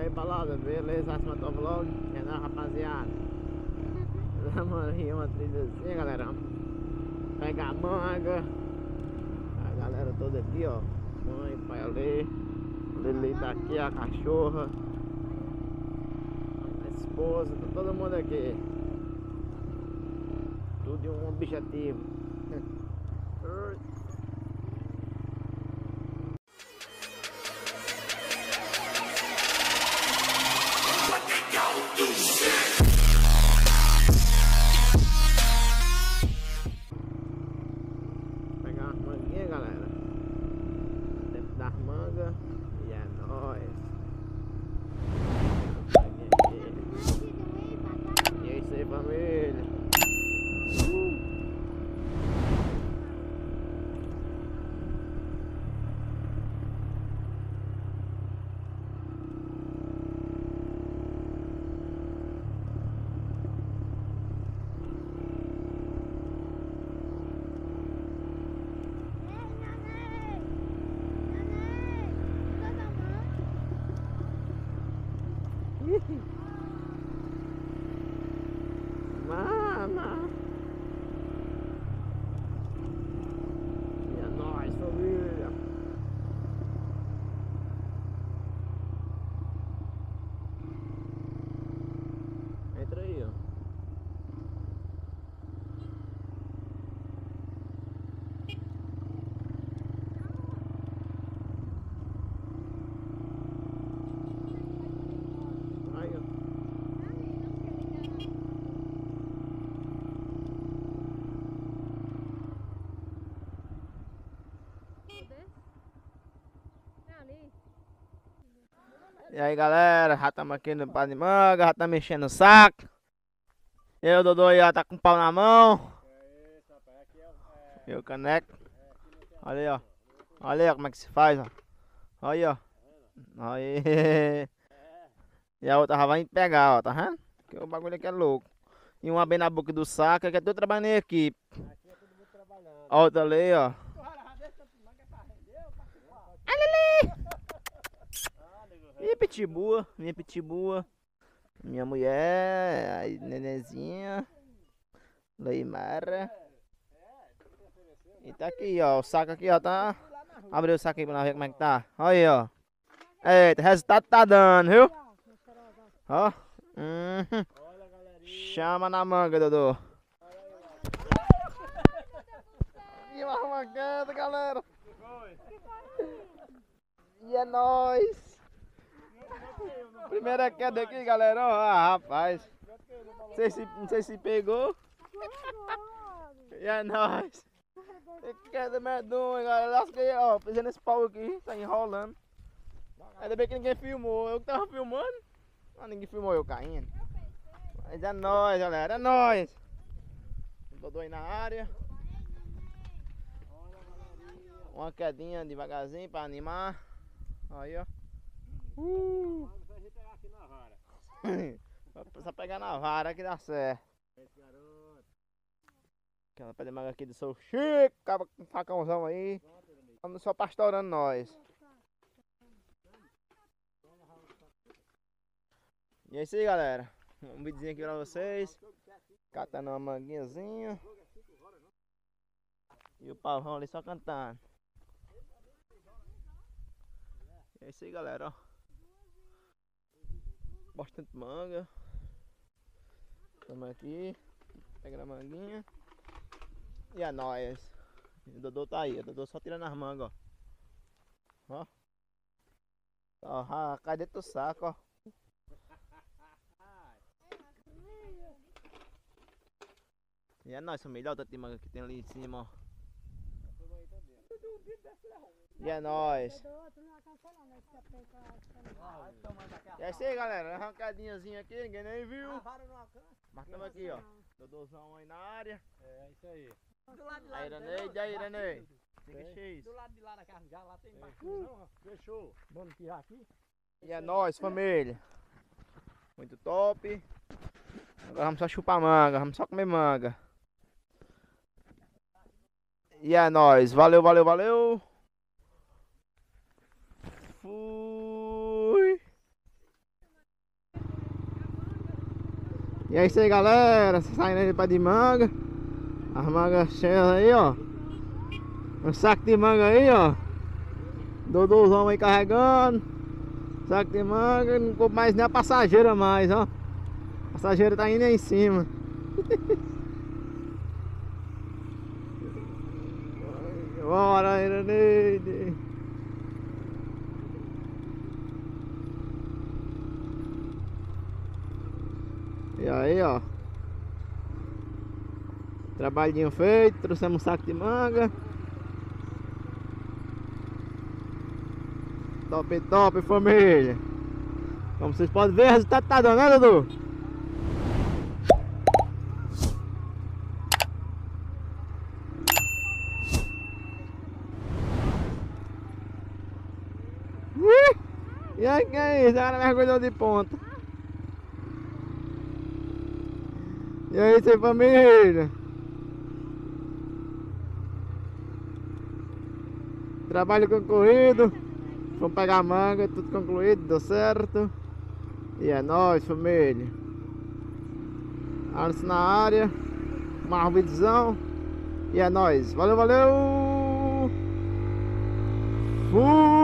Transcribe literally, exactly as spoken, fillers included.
aí, balada, beleza? Acima do vlog. É não, rapaziada. Vamos aí uma trilhazinha, galera. Pegar a manga. A galera toda aqui, ó. Mãe, pai ali. Lili tá aqui, a cachorra. A esposa, tá todo mundo aqui. Tudo de um objetivo. Pegar umas manguinhas, galera. Tempo das mangas. E é nóis. E é isso aí, família. Uh. Mama! E é nóis, família! Entra aí, ó. Aí, ó. E aí, galera, já estamos aqui no pé de manga, já estamos mexendo o saco. Eu, Dodô, aí, ó, tá com o pau na mão. E o caneco. Olha aí, ó. Olha aí, ó, como é que se faz, ó. Olha aí, ó. Aí. E a outra já vai pegar, ó, tá vendo? Porque o bagulho aqui é louco. E uma bem na boca do saco, que é tudo trabalhando em equipe. A outra ali, ó. E pitibua, minha pitibua. Minha mulher, a nenenzinha. Leimara. E tá aqui, ó. O saco aqui, ó, tá. Abre o saco aí pra nós ver como é que tá. Olha aí, ó. Eita, o resultado tá dando, viu? Ó. Uhum. Chama na manga, Dodô. E uma arrumacada, galera. E é nóis. Primeira queda aqui, galera. Ó, ah, rapaz. Não sei se, não sei se pegou. E é nóis. Que queda medonha, galera. Lasquei, ó. Pisei nesse pau aqui. Tá enrolando. Ainda bem que ninguém filmou. Eu que tava filmando. Mas ninguém filmou eu caindo. Mas é nóis, galera. É nóis. Dodô aí na área. Uma quedinha devagarzinho pra animar. Aí, ó. Uh. Só pegar na vara que dá certo. Aquela pé de manga aqui do seu Chico. Acaba com um facãozão aí. Vamos só pastorando nós. E é isso aí, galera. Um videozinho aqui pra vocês. Catando uma manguinhazinha. E o pavão ali só cantando. É isso aí, galera, ó. Bastante manga. Estamos aqui. Pegando a manguinha. E é nóis. O Dodô tá aí. O Dodô só tirando as mangas, ó. Ó. Ó, cai dentro do saco, ó. E é nóis, família. Olha o tanto de manga que tem ali em cima, ó. E é nóis. E é isso aí, galera. Arrancadinhazinha aqui, ninguém nem viu. Mas estamos aqui, ó. Dodôzão aí na área. É, isso aí. Do lado de lá. Aí, Iranei, e aí, Iranei? Fica cheio. Do lado de lá da casa já, lá tem embaixo. Uh, fechou. Vamos tirar aqui? E é nóis, família. Muito top. Agora vamos só chupar manga, vamos só comer manga. E é nóis. Valeu, valeu, valeu. Fui. E é isso aí, galera. Saindo aí pra de manga. As mangas cheias aí, ó. Um saco de manga aí, ó. Dodôzão aí carregando. Saco de manga. Não ficou mais nem a passageira mais, ó. A passageira tá indo aí em cima. Bora, Iraneide. E aí, ó. Trabalhinho feito. Trouxemos um saco de manga. Top, top, família. Como vocês podem ver, o resultado tá dando, né, Dudu? Ih! E aí, que é isso? Agora mergulhou de ponta. E aí, sem família? Trabalho concluído. Vamos pegar a manga, tudo concluído, deu certo. E é nóis, família. Antes na área. Mais um vídeozão. E é nóis. Valeu, valeu! Fui!